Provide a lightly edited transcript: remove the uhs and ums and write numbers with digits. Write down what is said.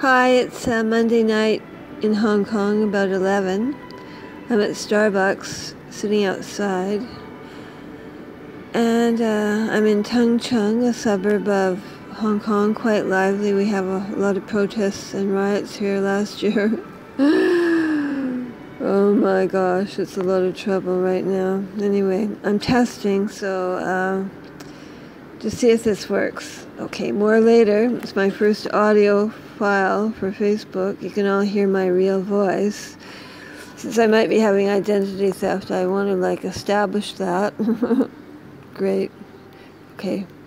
Hi, it's Monday night in Hong Kong, about 11. I'm at Starbucks, sitting outside. And I'm in Tung Chung, a suburb of Hong Kong, quite lively. We have a lot of protests and riots here last year. Oh my gosh, it's a lot of trouble right now. Anyway, I'm testing, so to see if this works. Okay, more later. It's my first audio file for Facebook. You can all hear my real voice. Since I might be having identity theft, I want to establish that. Great. Okay.